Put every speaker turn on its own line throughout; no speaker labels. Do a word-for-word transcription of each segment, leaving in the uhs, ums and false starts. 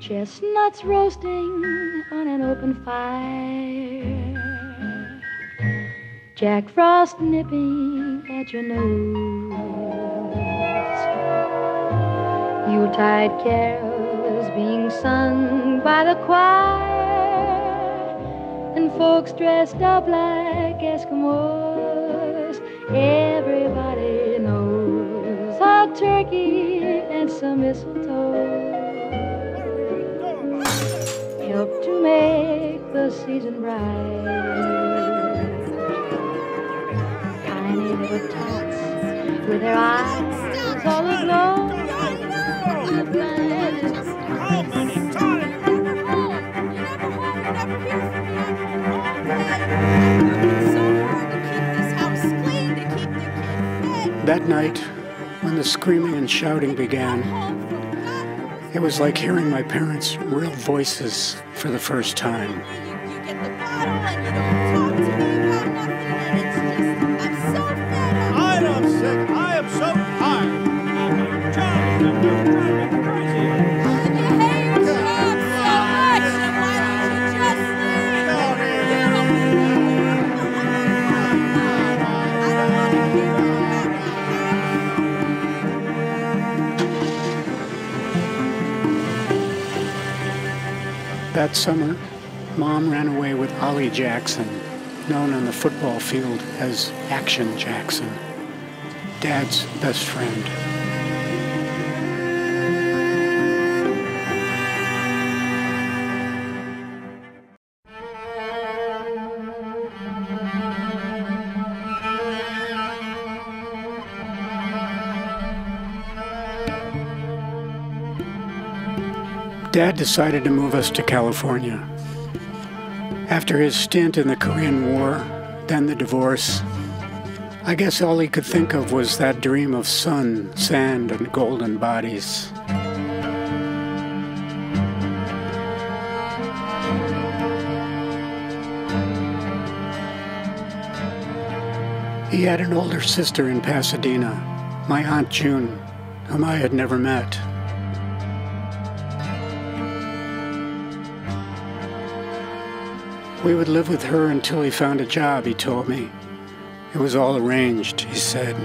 chestnuts roasting on an open fire, Jack Frost nipping at your nose, Yuletide carols being sung by the choir, and folks dressed up like Eskimos. Everybody knows a turkey and some mistletoe help to make the season bright. Tiny little tots with their eyes all aglow.
That night, when the screaming and shouting began, it was like hearing my parents' real voices for the first time.
I am sick. I am so tired. You're driving me crazy. You hate your job so much. Why don't you just leave?
That summer, Mom ran away with Ollie Jackson, known on the football field as Action Jackson, Dad's best friend. Dad decided to move us to California. After his stint in the Korean War, then the divorce, I guess all he could think of was that dream of sun, sand, and golden bodies. He had an older sister in Pasadena, my Aunt June, whom I had never met. We would live with her until he found a job, he told me. It was all arranged, he said.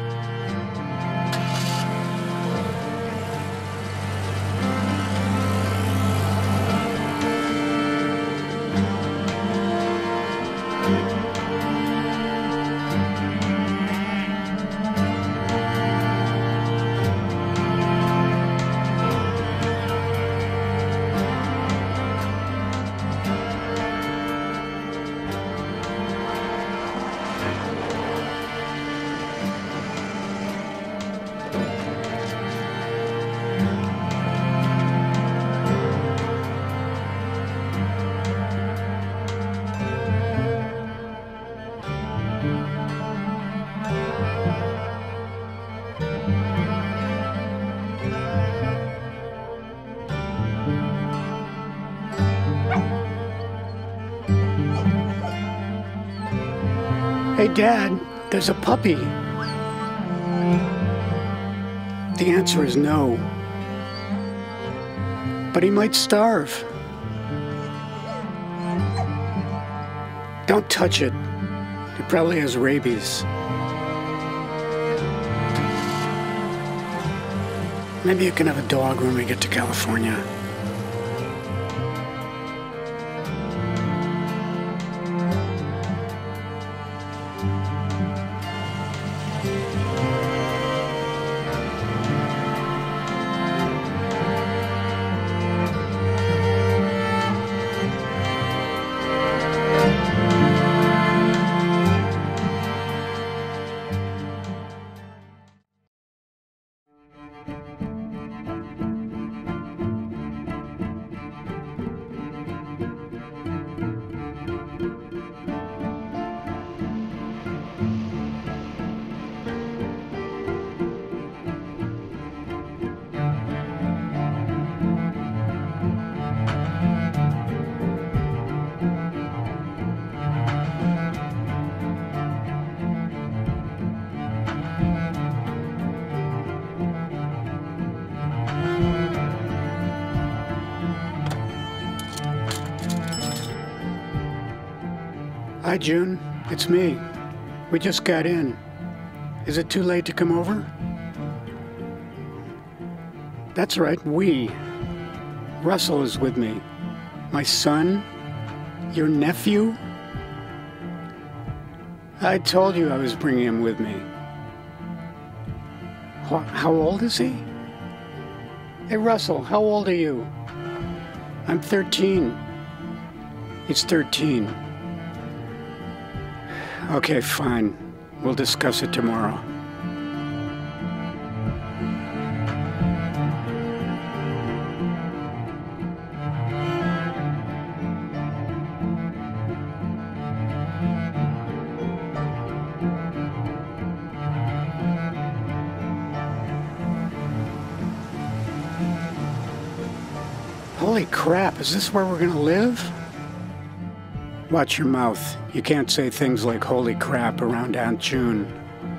Hey, Dad, there's a puppy. The answer is no. But he might starve. Don't touch it. It probably has rabies. Maybe you can have a dog when we get to California. Hi, June. It's me. We just got in. Is it too late to come over? That's right, we. Russell is with me. My son? Your nephew? I told you I was bringing him with me. How old is he? Hey, Russell, how old are you? I'm thirteen. He's thirteen. Okay, fine. We'll discuss it tomorrow. Holy crap, is this where we're gonna live? Watch your mouth. You can't say things like holy crap around Aunt June.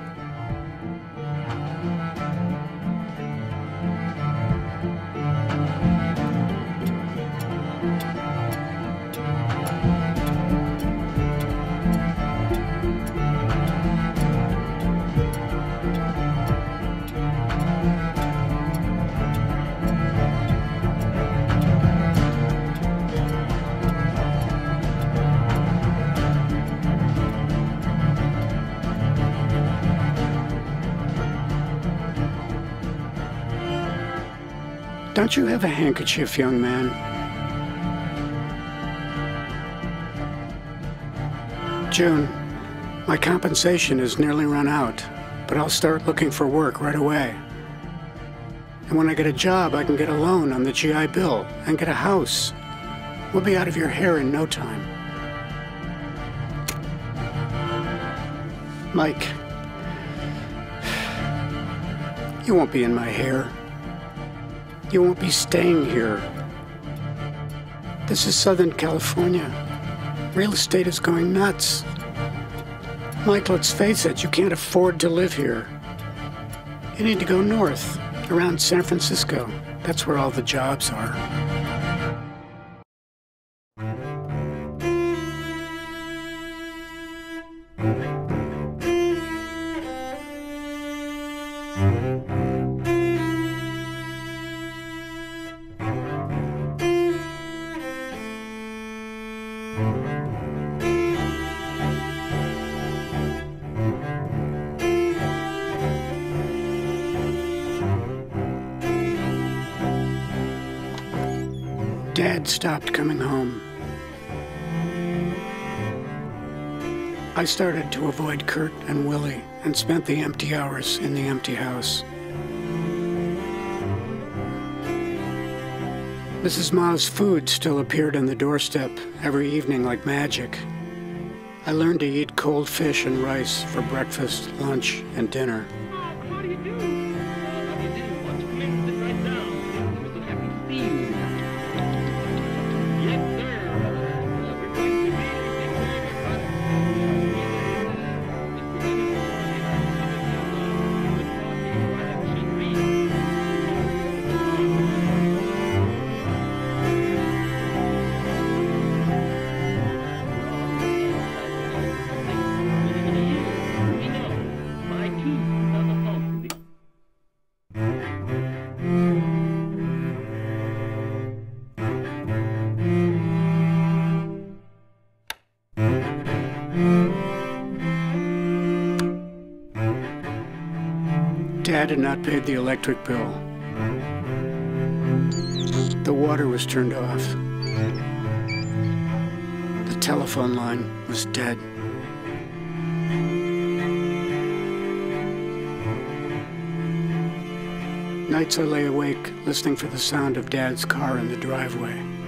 Don't you have a handkerchief, young man? June, my compensation is nearly run out, but I'll start looking for work right away. And when I get a job, I can get a loan on the G I Bill and get a house. We'll be out of your hair in no time. Mike, you won't be in my hair. You won't be staying here. This is Southern California. Real estate is going nuts. Mike, let's face it, you can't afford to live here. You need to go north, around San Francisco. That's where all the jobs are. Dad stopped coming home. I started to avoid Kurt and Willie and spent the empty hours in the empty house. Missus Ma's food still appeared on the doorstep every evening like magic. I learned to eat cold fish and rice for breakfast, lunch, and dinner.
How do you do? How do you do? Want to come in and sit right down? I'm so happy to see you. Yes, sir. Uh, we're going to be taking care of
Dad had not paid the electric bill. The water was turned off. The telephone line was dead. Nights I lay awake, listening for the sound of Dad's car in the driveway.